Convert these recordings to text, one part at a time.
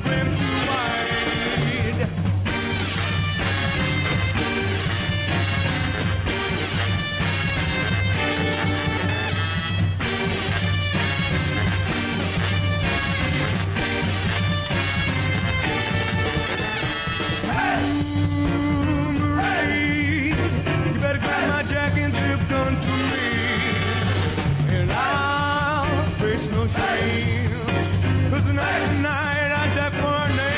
brim too wide. No shame, 'cause tonight I die for a name.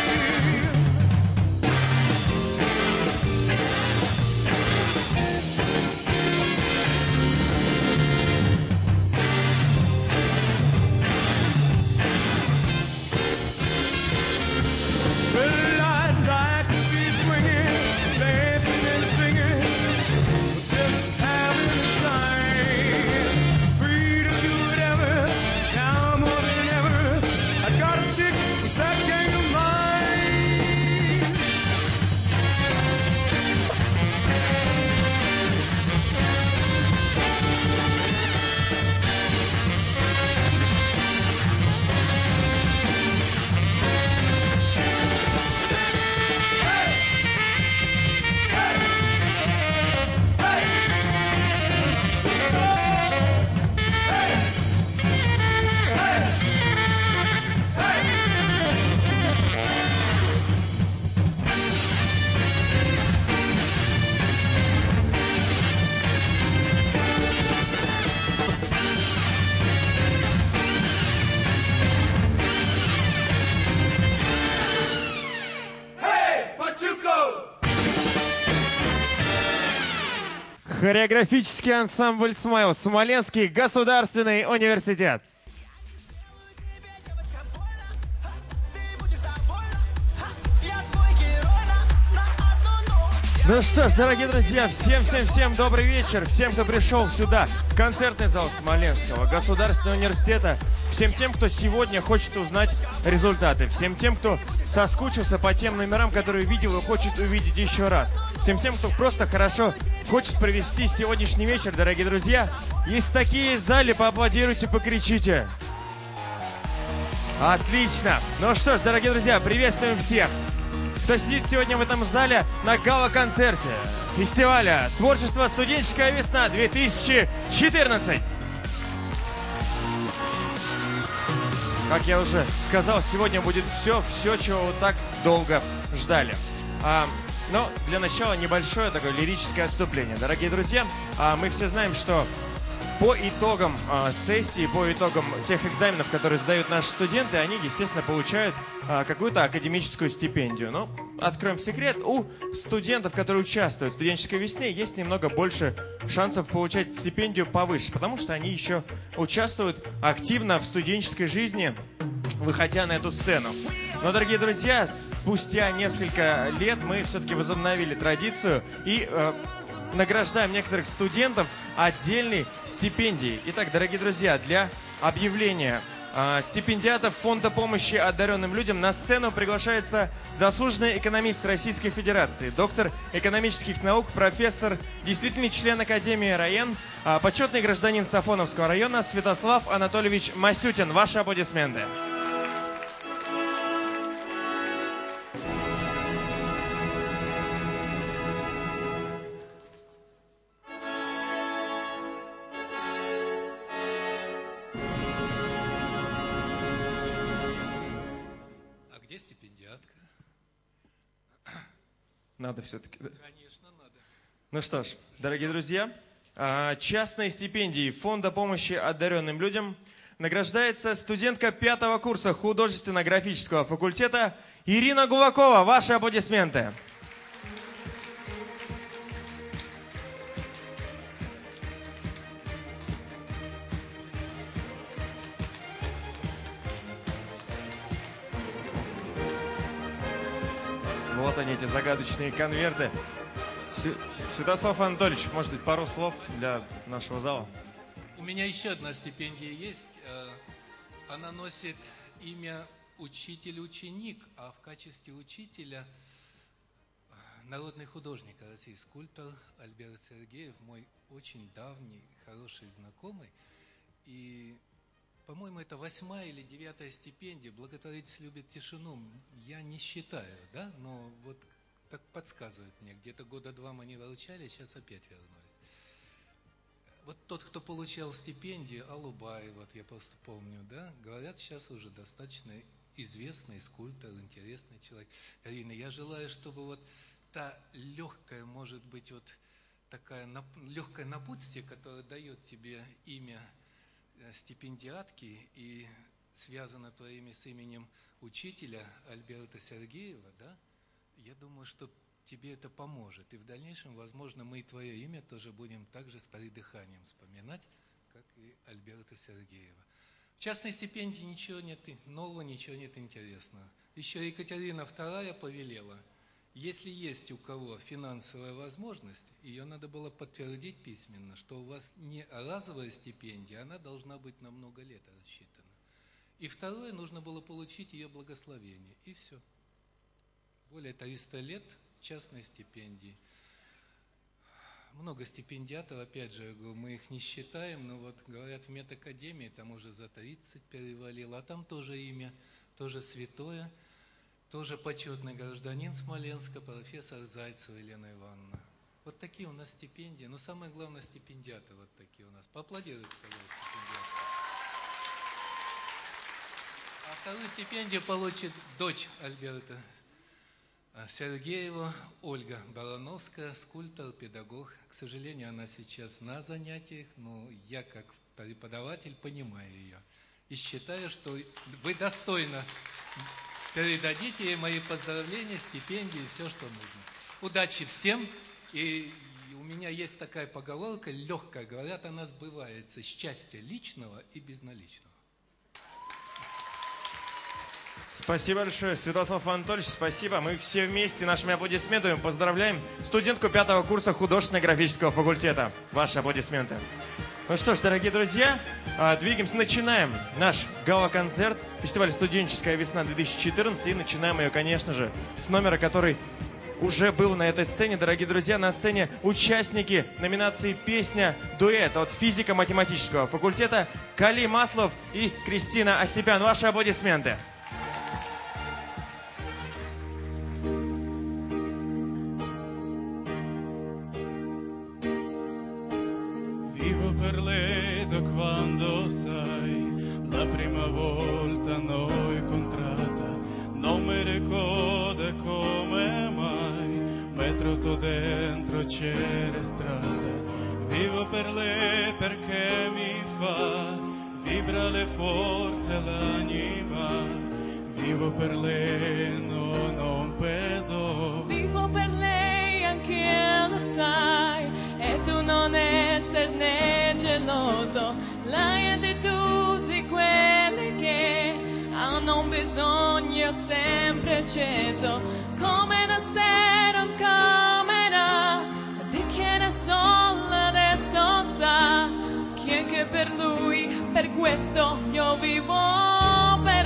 Well, I'd like to be swinging, dancing and singing, just having a time, free to do whatever. Now more than ever, I gotta stick with that gang of mine. Hey! Hey! Hey! Хореографический ансамбль «Смайл», Смоленский государственный университет. Ну что ж, дорогие друзья, всем добрый вечер. Всем, кто пришел сюда, в концертный зал Смоленского государственного университета. Всем тем, кто сегодня хочет узнать результаты. Всем тем, кто соскучился по тем номерам, которые видел и хочет увидеть еще раз. Всем тем, кто просто хорошо хочет провести сегодняшний вечер, дорогие друзья. Есть такие в зале, поаплодируйте, покричите. Отлично. Ну что ж, дорогие друзья, приветствуем всех, кто сидит сегодня в этом зале на гала-концерте фестиваля «Творчество. Студенческая весна-2014». Как я уже сказал, сегодня будет все, чего вы так долго ждали. Но для начала небольшое такое лирическое отступление. Дорогие друзья, мы все знаем, что по итогам сессии, по итогам тех экзаменов, которые сдают наши студенты, они, естественно, получают какую-то академическую стипендию. Но, откроем секрет, у студентов, которые участвуют в студенческой весне, есть немного больше шансов получать стипендию повыше, потому что они еще участвуют активно в студенческой жизни, выходя на эту сцену. Но, дорогие друзья, спустя несколько лет мы все-таки возобновили традицию и награждаем некоторых студентов отдельной стипендией. Итак, дорогие друзья, для объявления стипендиатов Фонда помощи одаренным людям на сцену приглашается заслуженный экономист Российской Федерации, доктор экономических наук, профессор, действительный член Академии РАЕН, почетный гражданин Сафоновского района Святослав Анатольевич Масютин. Ваши аплодисменты. Надо все-таки, да? Конечно, надо. Ну что ж, дорогие друзья, частной стипендией Фонда помощи одаренным людям награждается студентка 5-го курса художественно-графического факультета Ирина Гулакова. Ваши аплодисменты. Вот они, эти загадочные конверты. Святослав Анатольевич, может быть, пару слов для нашего зала? У меня еще одна стипендия есть. Она носит имя учитель-ученик, а в качестве учителя народный художник, российский скульптор Альберт Сергеев, мой очень давний, хороший знакомый. И, по по-моему, это 8-я или 9-я стипендия. Благотворительность любит тишину. Я не считаю, да, но вот так подсказывает мне. Где-то года 2 мы не получали, сейчас опять вернулись. Вот тот, кто получал стипендию, Алубай, вот я просто помню, да, говорят, сейчас уже достаточно известный скульптор, интересный человек. Карина, я желаю, чтобы вот та легкая, может быть, вот такая легкое напутствие, которое дает тебе имя стипендиатки и связано твоими с именем учителя Альберта Сергеева, да, я думаю, что тебе это поможет. И в дальнейшем, возможно, мы и твое имя тоже будем также с придыханием вспоминать, как и Альберта Сергеева. В частной стипендии ничего нет нового, ничего нет интересного. Еще Екатерина II повелела, если есть у кого финансовая возможность, ее надо было подтвердить письменно, что у вас не разовая стипендия, она должна быть на много лет рассчитана. И второе, нужно было получить ее благословение. И все. Более 300 лет частной стипендии. Много стипендиатов, опять же, мы их не считаем, но вот говорят, в медакадемии там уже за 30 перевалило, а там тоже имя, тоже святое, тоже почетный гражданин Смоленска, профессор Зайцева Елена Ивановна. Вот такие у нас стипендии, но самое главное, стипендиаты вот такие у нас. Поаплодируйте, пожалуйста, стипендиаты. А вторую стипендию получит дочь Альберта Сергеева, Ольга Барановская, скульптор, педагог. К сожалению, она сейчас на занятиях, но я как преподаватель понимаю ее. И считаю, что вы достойно передадите ей мои поздравления, стипендии, все, что нужно. Удачи всем. И у меня есть такая поговорка, легкая, говорят, она сбывается. Счастье личного и безналичного. Спасибо большое, Святослав Анатольевич, спасибо. Мы все вместе нашими аплодисментами поздравляем студентку 5-го курса художественно-графического факультета. Ваши аплодисменты. Ну что ж, дорогие друзья, двигаемся, начинаем наш гала-концерт, фестиваль «Студенческая весна-2014». И начинаем ее, конечно же, с номера, который уже был на этой сцене. Дорогие друзья, на сцене участники номинации «Песня дуэт» от физико-математического факультета Кали Маслов и Кристина Осипян. Ваши аплодисменты. Vivo per l'eto quando sai la prima volta l'ho incontrata, non mi ricordo come mai, ma tutto dentro c'era strada. Vivo per lei perché mi fa vibrare forte l'anima, vivo per lei, no, non peso. Vivo per lei anche lo sai, e tu non esserne geloso. Lei è di tutti quelli che hanno un bisogno sempre acceso, come una stella in camera, di che ne solo adesso sa, che per lui, per questo io vivo per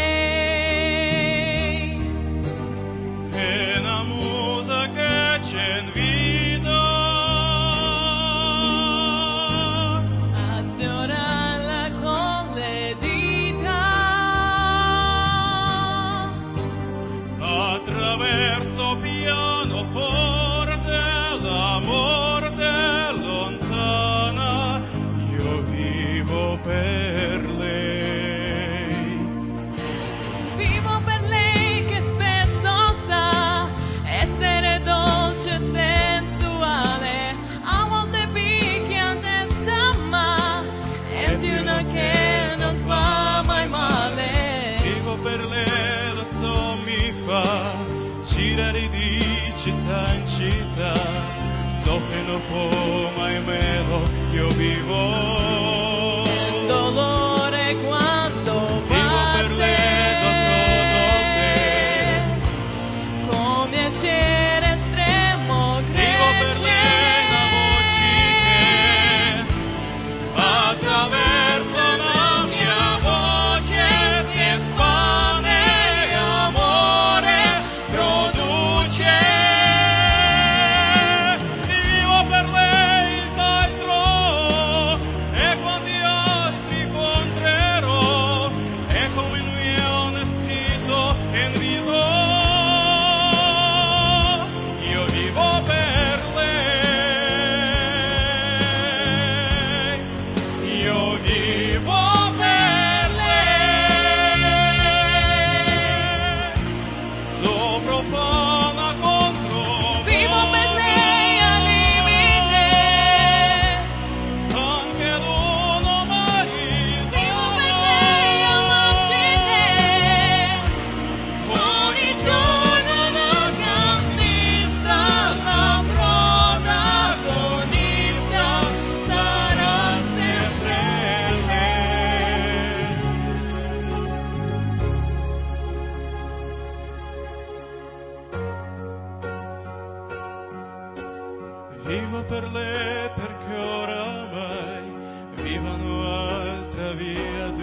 lei. È una musa che c'è in vita, A sfiorarla con le dita, attraverso pianoforte la morte lontana, io vivo per lei. vivo per lei che spesso sa essere dolce e sensuale, a volte picchia in testa ma è di una che non fa mai male. Vivo per lei, lo so, mi fa girare di città in città, soffrendo un po' ma è melo, io vivo. Dolore quando Vivo per lei, dopo te, con piacere estremo vivo per lei, una voce che attraverso la mia voce si espande, amore produce. Vivo per lei, d'altro è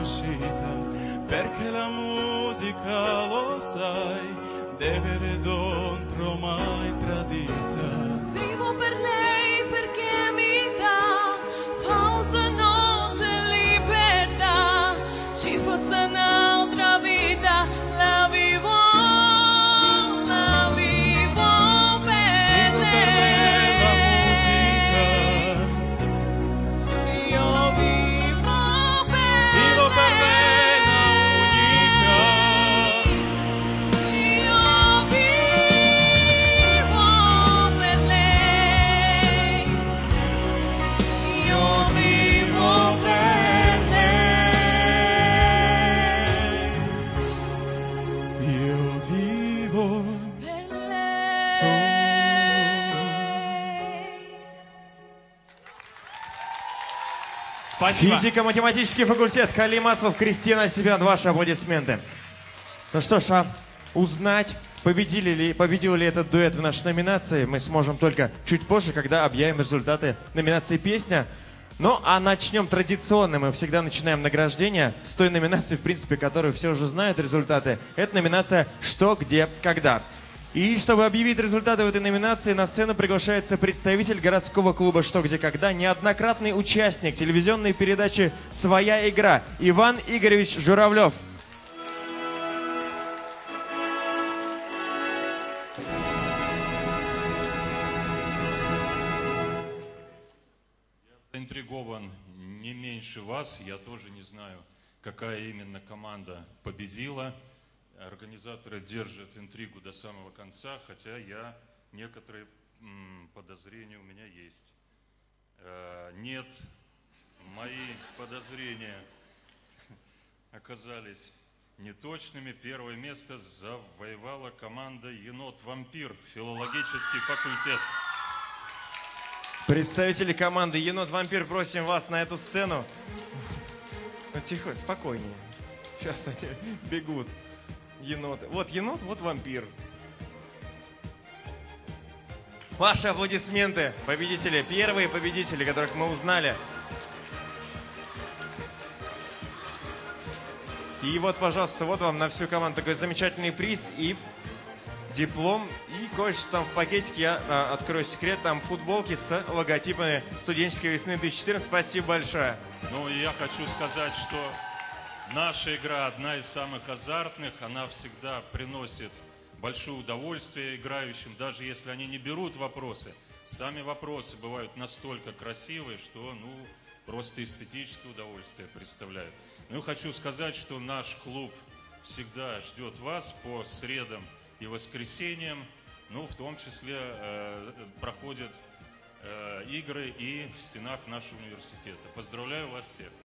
uscita, perché la musica, lo sai, deve redondro mai tradita. Vivo per lei perché mi dà pausa, notte, libertà. Ci fosse un'altra vita, la vivo per lei. La musica, Io vivo per vivo per lei, la unica. Io vivo per lei. Io vivo per lei. Io vivo Per lei. Спасибо. Физико-математический факультет. Кали Маслов, Кристина Себян. Ваши аплодисменты. Ну что ж, узнать, победил ли этот дуэт в нашей номинации, мы сможем только чуть позже, когда объявим результаты номинации «Песня». Ну, а начнем традиционно. Мы всегда начинаем награждение с той номинации, в принципе, которую все уже знают результаты. Это номинация «Что, где, когда». И чтобы объявить результаты в этой номинации, на сцену приглашается представитель городского клуба «Что, где, когда», неоднократный участник телевизионной передачи «Своя игра» Иван Игоревич Журавлев. Заинтригован не меньше вас. Я тоже не знаю, какая именно команда победила. Организаторы держат интригу до самого конца, хотя некоторые подозрения у меня есть. Нет, мои подозрения оказались неточными. Первое место завоевала команда «Енот-вампир», филологический факультет. Представители команды «Енот-вампир», просим вас на эту сцену. Ну, тихо, спокойнее. Сейчас они бегут. Еноты. Вот енот, вот вампир. Ваши аплодисменты, победители. Первые победители, которых мы узнали. И вот, пожалуйста, вот вам на всю команду такой замечательный приз и диплом. И кое-что там в пакетике, я открою секрет, там футболки с логотипами студенческой весны 2014. Спасибо большое. Ну и я хочу сказать, что наша игра одна из самых азартных. Она всегда приносит большое удовольствие играющим, даже если они не берут вопросы. Сами вопросы бывают настолько красивые, что просто эстетическое удовольствие представляют. Ну и хочу сказать, что наш клуб всегда ждет вас по средам и воскресеньям. В том числе проходят игры и в стенах нашего университета. Поздравляю вас всех!